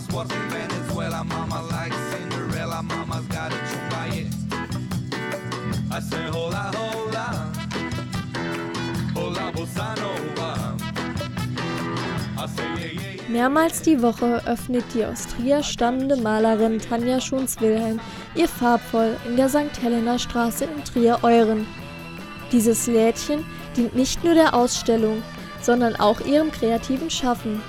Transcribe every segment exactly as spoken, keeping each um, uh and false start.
mama's works in Venezuela, mama like Cinderella, mama's got a chunga, yeah. I say hola, hola, hola, bossa nova. I say yeah, yeah, yeah. Mehrmals die Woche öffnet die aus Trier stammende Malerin Tanja Schuns-Wilhelm ihr Farbvoll in der Sankt Helena Straße in Trier-Euren. Dieses Lädchen dient nicht nur der Ausstellung, sondern auch ihrem kreativen Schaffen.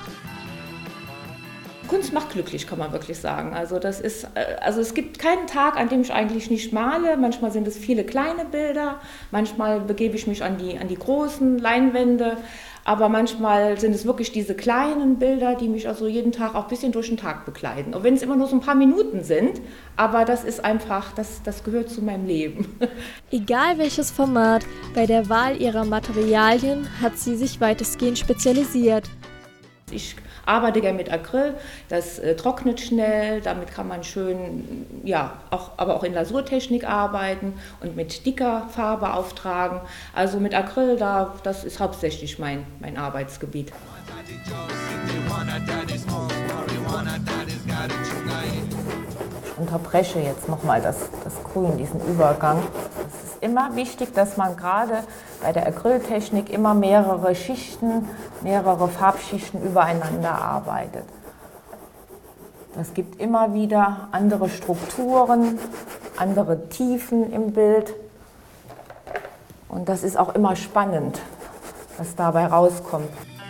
Kunst macht glücklich, kann man wirklich sagen. Also, das ist, also es gibt keinen Tag, an dem ich eigentlich nicht male. Manchmal sind es viele kleine Bilder, manchmal begebe ich mich an die, an die großen Leinwände. Aber manchmal sind es wirklich diese kleinen Bilder, die mich also jeden Tag auch ein bisschen durch den Tag begleiten. Auch wenn es immer nur so ein paar Minuten sind, aber das ist einfach, das, das gehört zu meinem Leben. Egal welches Format, bei der Wahl ihrer Materialien hat sie sich weitestgehend spezialisiert. Ich arbeite gerne mit Acryl, das äh, trocknet schnell, damit kann man schön, ja, auch, aber auch in Lasurtechnik arbeiten und mit dicker Farbe auftragen. Also mit Acryl, da, das ist hauptsächlich mein, mein Arbeitsgebiet. Ich unterbreche jetzt nochmal das, das Grün, diesen Übergang. Es ist immer wichtig, dass man gerade bei der Acryltechnik immer mehrere Schichten, mehrere Farbschichten übereinander arbeitet. Es gibt immer wieder andere Strukturen, andere Tiefen im Bild. Und das ist auch immer spannend, was dabei rauskommt.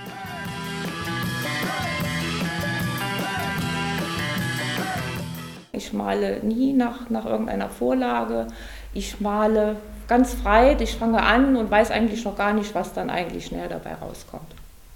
Ich male nie nach, nach irgendeiner Vorlage. Ich male ganz frei. Ich fange an und weiß eigentlich noch gar nicht, was dann eigentlich schnell dabei rauskommt.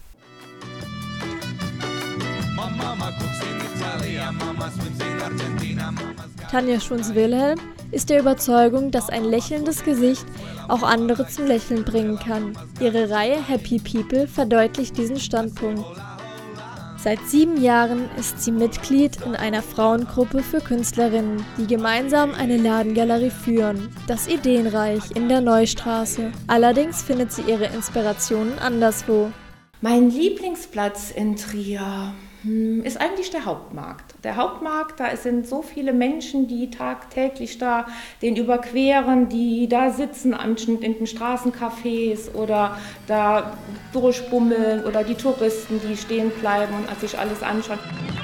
Tanja Schuns-Wilhelm ist der Überzeugung, dass ein lächelndes Gesicht auch andere zum Lächeln bringen kann. Ihre Reihe Happy People verdeutlicht diesen Standpunkt. Seit sieben Jahren ist sie Mitglied in einer Frauengruppe für Künstlerinnen, die gemeinsam eine Ladengalerie führen, das Ideenreich in der Neustraße. Allerdings findet sie ihre Inspirationen anderswo. Mein Lieblingsplatz in Trier ist eigentlich der Hauptmarkt. Der Hauptmarkt, da sind so viele Menschen, die tagtäglich da den überqueren, die da sitzen in den Straßencafés oder da durchbummeln oder die Touristen, die stehen bleiben und sich alles anschauen.